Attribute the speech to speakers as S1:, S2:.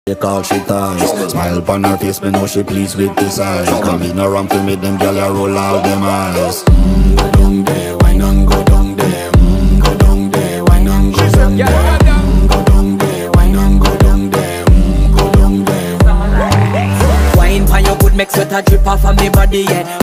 S1: She call she ties. Smile upon her face, me know she pleased with this eyes. Come in around to make them gyal a roll out them eyes. Go down there, wine and go down there. Go down there, wine and go down there. Go down there, wine and go down there. Go down there.
S2: Wine for your good, make sweat a drip off of me body, yeah.